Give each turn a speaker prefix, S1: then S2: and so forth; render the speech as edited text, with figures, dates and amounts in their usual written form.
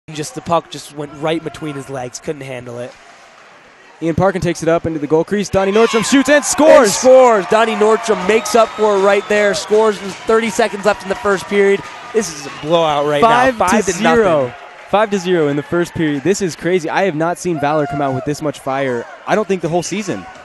S1: Just the puck just went right between his legs. Couldn't handle it.
S2: Ian Parkin takes it up into the goal crease. Donny Nordstrom shoots and scores.
S1: Donny Nordstrom makes up for it right there. Scores with 30 seconds left in the first period. This is a blowout right now.
S2: 5-0. 5-0 in the first period. This is crazy. I have not seen Valor come out with this much fire, I don't think, the whole season.